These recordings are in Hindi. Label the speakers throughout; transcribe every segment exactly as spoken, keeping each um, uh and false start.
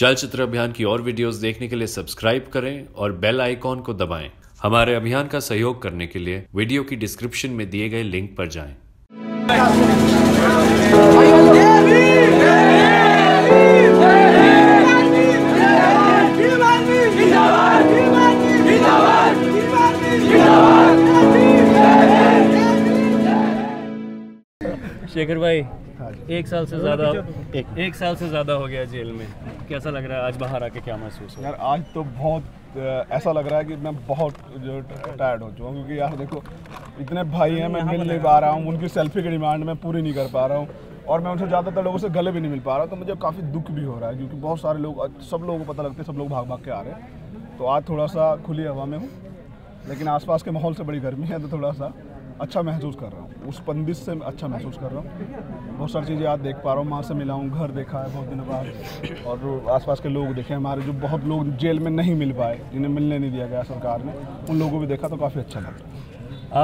Speaker 1: जल चित्र अभियान की और वीडियोस देखने के लिए सब्सक्राइब करें और बेल आइकॉन को दबाएं। हमारे अभियान का सहयोग करने के लिए वीडियो की डिस्क्रिप्शन में दिए गए लिंक पर जाएं।
Speaker 2: शेखर भाई, एक साल से ज़्यादा एक, एक साल से ज़्यादा हो गया जेल में, कैसा लग रहा है आज बाहर आके? क्या महसूस हो?
Speaker 3: यार आज तो बहुत ऐसा लग रहा है कि मैं बहुत जो टायर्ड हो चुका हूँ, क्योंकि यार देखो इतने भाई हैं, मैं मिल नहीं पा रहा हूँ, उनकी सेल्फी की डिमांड मैं पूरी नहीं कर पा रहा हूँ और मैं उनसे ज़्यादातर लोगों से गले भी नहीं मिल पा रहा हूँ। तो मुझे काफ़ी दुख भी हो रहा है, क्योंकि बहुत सारे लोग, सब लोगों को पता लगता है, सब लोग भाग भाग के आ रहे हैं। तो आज थोड़ा सा खुली हवा में हूँ, लेकिन आसपास के माहौल से बड़ी गर्मी है, तो थोड़ा सा अच्छा महसूस कर रहा हूँ, उस बंदिश से अच्छा महसूस कर रहा हूँ। बहुत सारी चीज़ें आज देख पा रहा हूँ, माँ से मिला हूँ, घर देखा है बहुत दिनों बाद, और आसपास के लोग देखे हमारे, जो बहुत लोग जेल में नहीं मिल पाए, जिन्हें मिलने नहीं दिया गया सरकार ने, उन लोगों को भी देखा तो काफ़ी अच्छा लगा।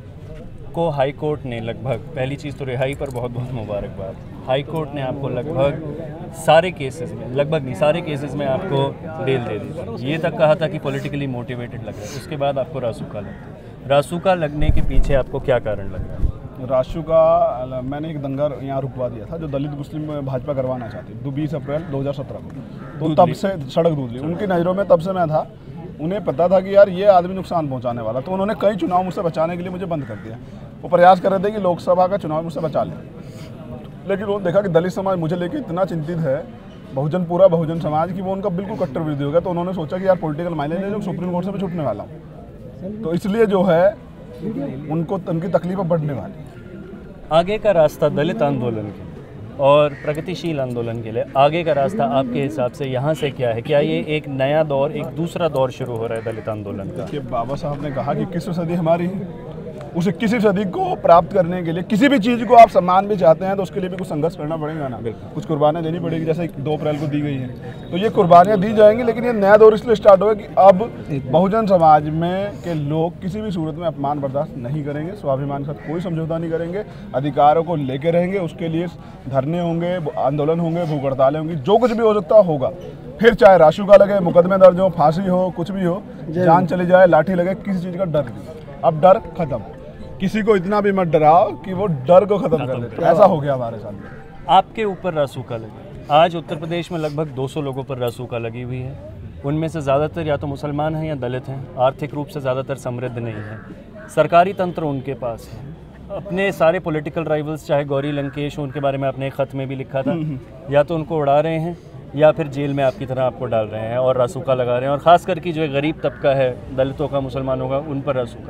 Speaker 2: आपको हाई कोर्ट ने लगभग, पहली चीज़ तो रिहाई पर बहुत बहुत मुबारकबाद, हाई कोर्ट ने आपको लगभग सारे केसेस में, लगभग नहीं सारे केसेस में आपको बेल दे दी। ये तक कहा था कि पॉलिटिकली मोटिवेटेड लग रहा है, उसके बाद आपको रासुका लगा। रासुका लगने के पीछे आपको क्या कारण लग रहा है?
Speaker 3: रासुका, मैंने एक दंगा यहाँ रुकवा दिया था जो दलित मुस्लिम भाजपा करवाना चाहती, दो बीस अप्रैल दो हज़ार सत्रह को, तो तब से सड़क दूध ली उनकी नज़रों में, तब से मैं था, उन्हें पता था कि यार ये आदमी नुकसान पहुँचाने वाला, तो उन्होंने कई चुनाव मुझसे बचाने के लिए मुझे बंद कर दिया। वो प्रयास कर रहे थे कि लोकसभा का चुनाव मुझसे बचा लें, लेकिन वो देखा कि दलित समाज मुझे लेकर इतना चिंतित है, बहुजन पूरा बहुजन समाज, की वो उनका बिल्कुल कट्टर विरोधी हो गया। तो उन्होंने सोचा कि यार पॉलिटिकल माइलेज ले लो, सुप्रीम कोर्ट से भी छूटने वाला हूँ, तो इसलिए जो है उनको उनकी तकलीफें बढ़ने वाली।
Speaker 2: आगे का रास्ता दलित आंदोलन के और प्रगतिशील आंदोलन के लिए आगे का रास्ता आपके हिसाब से यहाँ से क्या है? क्या ये एक नया दौर, एक दूसरा दौर शुरू हो रहा है दलित आंदोलन का?
Speaker 3: देखिए, बाबा साहब ने कहा कि इक्कीसवीं सदी हमारी है, उस इक्कीसवीं सदी को प्राप्त करने के लिए किसी भी चीज़ को आप सम्मान भी चाहते हैं तो उसके लिए भी कुछ संघर्ष करना पड़ेगा ना, कुछ कुर्बानियाँ देनी पड़ेगी, जैसे दो अप्रैल को दी गई हैं। तो ये कुर्बानियाँ दी जाएंगी, लेकिन ये नया दौर इसलिए स्टार्ट होगा कि अब बहुजन समाज में के लोग किसी भी सूरत में अपमान बर्दाश्त नहीं करेंगे, स्वाभिमान के साथ कोई समझौता नहीं करेंगे, अधिकारों को लेके रहेंगे, उसके लिए धरने होंगे, आंदोलन होंगे, भूख हड़तालें होंगी, जो कुछ भी हो सकता होगा। फिर चाहे रासुका लगे, मुकदमे दर्ज हो, फांसी हो, कुछ भी हो, जान चली जाए, लाठी लगे, किसी चीज़ का डर नहीं। अब डर खत्म, किसी को इतना भी मत डराओ कि वो डर को खत्म कर देते। ऐसा हो गया हमारे साथ।
Speaker 2: आपके ऊपर रासुका लगी, आज उत्तर प्रदेश में लगभग दो सौ लोगों पर रासुका लगी हुई है, उनमें से ज़्यादातर या तो मुसलमान हैं या दलित हैं, आर्थिक रूप से ज़्यादातर समृद्ध नहीं है, सरकारी तंत्र उनके पास है, अपने सारे पॉलिटिकल राइवल्स, चाहे गौरी लंकेश, उनके बारे में आपने एक ख़त में भी लिखा था, या तो उनको उड़ा रहे हैं या फिर जेल में आपकी तरह आपको डाल रहे हैं और रासुका लगा रहे हैं, और ख़ास करके जो गरीब तबका है, दलितों का, मुसलमानों का, उन पर रासुका।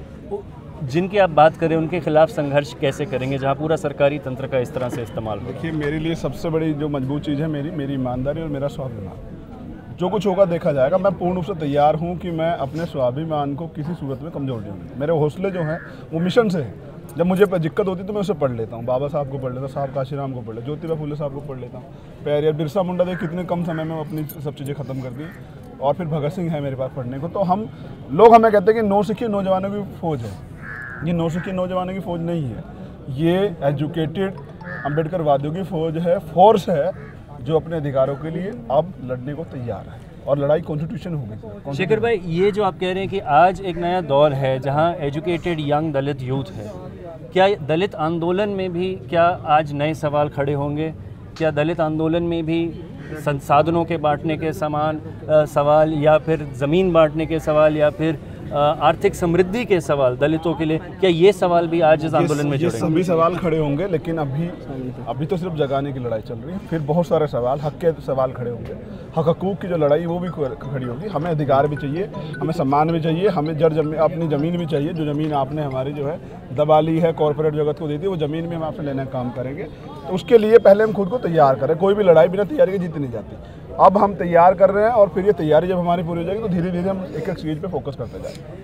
Speaker 2: जिनकी आप बात करें उनके खिलाफ संघर्ष कैसे करेंगे जहां पूरा सरकारी तंत्र का इस तरह से इस्तेमाल हो?
Speaker 3: देखिए, मेरे लिए सबसे बड़ी जो मजबूत चीज़ है मेरी मेरी ईमानदारी और मेरा स्वाभिमान। जो कुछ होगा देखा जाएगा। मैं पूर्ण रूप से तैयार हूं कि मैं अपने स्वाभिमान को किसी सूरत में कमजोर नहीं हूँ। मेरे हौसले जो हैं वो मिशन से है। जब मुझे दिक्कत होती तो मैं उसे पढ़ लेता हूँ, बाबा साहब को पढ़ लेता हूँ, साहब काशीराम को पढ़ लेता हूँ, ज्योतिबा फुले साहब को पढ़ लेता हूँ, पेरियर, बिरसा मुंडा देख कितने कम समय में अपनी सब चीज़ें ख़त्म कर दी, और फिर भगत सिंह है मेरे पास पढ़ने को। तो हम लोग हमें कहते हैं कि नौ सिखी नौजवानों की फौज है। ये नौ सिखी नौजवानों की फौज नहीं है, ये एजुकेटेड अम्बेडकर वादियों की फौज है, फोर्स है, जो अपने अधिकारों के लिए अब लड़ने को तैयार है, और लड़ाई कॉन्स्टिट्यूशन होगी।
Speaker 2: शेखर भाई, ये जो आप कह रहे हैं कि आज एक नया दौर है जहां एजुकेटेड यंग दलित यूथ है, क्या दलित आंदोलन में भी क्या आज नए सवाल खड़े होंगे? क्या दलित आंदोलन में भी संसाधनों के बांटने के समान आ, सवाल, या फिर ज़मीन बांटने के सवाल, या फिर आर्थिक समृद्धि के सवाल दलितों के लिए, क्या ये सवाल भी आज इस आंदोलन में जुड़ेंगे?
Speaker 3: सभी सवाल खड़े होंगे, लेकिन अभी अभी तो सिर्फ जगाने की लड़ाई चल रही है। फिर बहुत सारे सवाल, हक के सवाल खड़े होंगे, हक हकूक़ की जो लड़ाई वो भी खड़ी होगी। हमें अधिकार भी चाहिए, हमें सम्मान भी चाहिए, हमें जड़ जमीन, अपनी ज़मीन भी चाहिए। जो ज़मीन आपने हमारी जो है दबा ली है, कॉरपोरेट जगत को दे दी, वो ज़मीन भी हम आपसे लेने का काम करेंगे। तो उसके लिए पहले हम खुद को तैयार करें। कोई भी लड़ाई बिना तैयारी के जीती नहीं जाती। अब हम तैयार कर रहे हैं, और फिर ये तैयारी जब हमारी पूरी हो जाएगी तो धीरे धीरे हम एक एक चीज़ पे फोकस करते जाएंगे।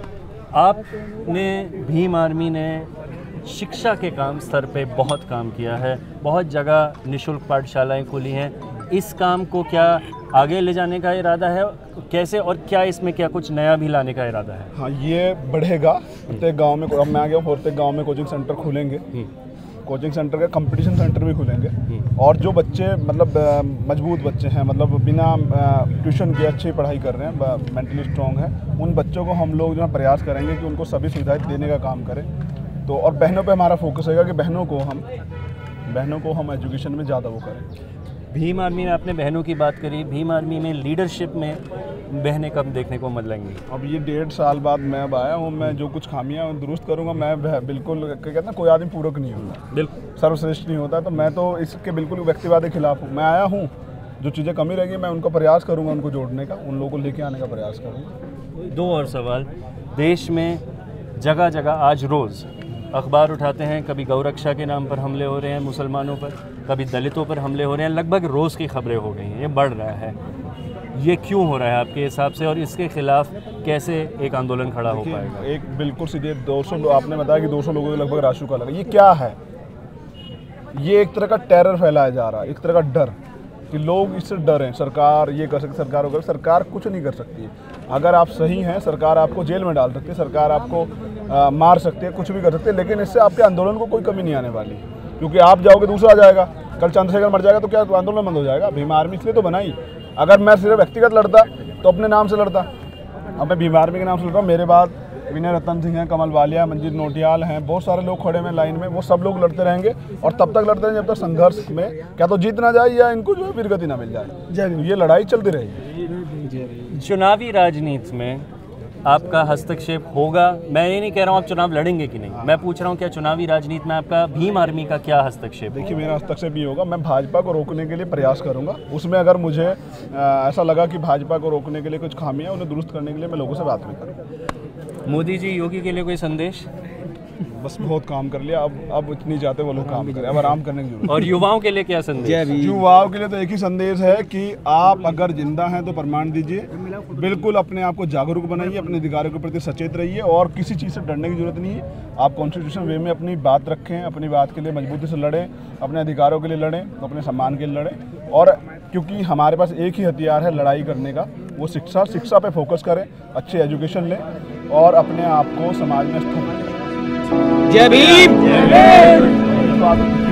Speaker 2: आपने, भीम आर्मी ने शिक्षा के काम स्तर पे बहुत काम किया है, बहुत जगह निःशुल्क पाठशालाएं खुली हैं। इस काम को क्या आगे ले जाने का इरादा है? कैसे, और क्या इसमें क्या कुछ नया भी लाने का इरादा है?
Speaker 3: हाँ, ये बढ़ेगा। प्रत्येक गांव में, अब मैं आ गया हूँ, प्रत्येक गांव में कोचिंग सेंटर खुलेंगे, कोचिंग सेंटर का कंपटीशन सेंटर भी खुलेंगे। और जो बच्चे मतलब मजबूत बच्चे हैं, मतलब बिना ट्यूशन के अच्छी पढ़ाई कर रहे हैं, मेंटली स्ट्रॉन्ग है, उन बच्चों को हम लोग जो है प्रयास करेंगे कि उनको सभी सुविधाएं देने का काम करें। तो और बहनों पे हमारा फोकस रहेगा कि बहनों को हम बहनों को हम एजुकेशन में ज़्यादा वो करें।
Speaker 2: भीम आर्मी में आपने बहनों की बात करी, भीम आर्मी में लीडरशिप में बहनें कब देखने को मिलेंगी?
Speaker 3: अब ये डेढ़ साल बाद मैं अब आया हूँ, मैं जो कुछ खामियां दुरुस्त करूँगा। मैं बिल्कुल कहते हैं ना, कोई आदमी पूरक नहीं होता,
Speaker 2: बिल्कुल
Speaker 3: सर्वश्रेष्ठ नहीं होता, तो मैं तो इसके बिल्कुल व्यक्तिवाद के खिलाफ हूँ। मैं आया हूँ, जो चीज़ें कमी रहेगी मैं उनको प्रयास करूँगा, उनको जोड़ने का, उन लोगों को लेके आने का प्रयास करूँगा।
Speaker 2: दो और सवाल, देश में जगह जगह आज रोज़ अखबार उठाते हैं, कभी गौरक्षा के नाम पर हमले हो रहे हैं मुसलमानों पर, कभी दलितों पर हमले हो रहे हैं, लगभग रोज़ की खबरें हो गई हैं, ये बढ़ रहा है। ये क्यों हो रहा है आपके हिसाब से, और इसके खिलाफ कैसे एक आंदोलन खड़ा हो पाएगा?
Speaker 3: एक बिल्कुल सीधे दो सौ आपने बताया कि दो सौ लोगों के लगभग राशुका लगा, ये क्या है? ये एक तरह का टेरर फैलाया जा रहा है, एक तरह का डर कि लोग इससे डर हैं। सरकार ये कर सकती, सरकार वगैरह, सरकार कुछ नहीं कर सकती है। अगर आप सही हैं, सरकार आपको जेल में डाल सकती है, सरकार आपको आ, मार सकती है, कुछ भी कर सकती है, लेकिन इससे आपके आंदोलन को कोई कमी नहीं आने वाली, क्योंकि आप जाओगे दूसरा आ जाएगा। कल चंद्रशेखर मर जाएगा तो क्या आंदोलन बंद हो जाएगा? भीम आर्मी इसलिए तो बनाई। अगर मैं सिर्फ व्यक्तिगत लड़ता तो अपने नाम से लड़ता, अब मैं भीम आर्मी के नाम से लड़ रहा हूँ। मेरे बाद विनय रतन सिंह हैं, कमल वालिया, मंजीत नोटियाल हैं, बहुत सारे लोग खड़े हैं लाइन में, वो सब लोग लड़ते रहेंगे और तब तक लड़ते रहेंगे जब तक संघर्ष में क्या तो जीत ना जाए या इनको जो है वीरगति ना मिल जाए। तो ये लड़ाई चलती रहेगी।
Speaker 2: चुनावी राजनीति में आपका हस्तक्षेप होगा? मैं ये नहीं कह रहा हूँ आप चुनाव लड़ेंगे कि नहीं, मैं पूछ रहा हूँ क्या चुनावी राजनीति में आपका भीम आर्मी का क्या हस्तक्षेप?
Speaker 3: देखिए, मेरा हस्तक्षेप ये होगा, मैं भाजपा को रोकने के लिए प्रयास करूंगा। उसमें अगर मुझे आ, ऐसा लगा कि भाजपा को रोकने के लिए कुछ खामियां, उन्हें दुरुस्त करने के लिए मैं लोगों से बात भी करूँगा।
Speaker 2: मोदी जी, योगी के लिए कोई संदेश?
Speaker 3: बस बहुत काम कर लिया, अब अब इतनी चाहते वो लोग काम करें, अब आराम करने की जरूरत।
Speaker 2: और युवाओं के लिए क्या संदेश?
Speaker 3: युवाओं के लिए तो एक ही संदेश है कि आप अगर जिंदा हैं तो प्रमाण दीजिए, बिल्कुल अपने आप को जागरूक बनाइए, अपने अधिकारों के प्रति सचेत रहिए और किसी चीज़ से डरने की जरूरत नहीं है। आप कॉन्स्टिट्यूशन वे में अपनी बात रखें, अपनी बात के लिए मजबूती से लड़ें, अपने अधिकारों के लिए लड़ें, अपने सम्मान के लिए लड़ें। और क्योंकि हमारे पास एक ही हथियार है लड़ाई करने का, वो शिक्षा शिक्षा पे फोकस करें, अच्छी एजुकेशन लें और अपने आप को समाज में स्थान दें।
Speaker 2: जय भीम।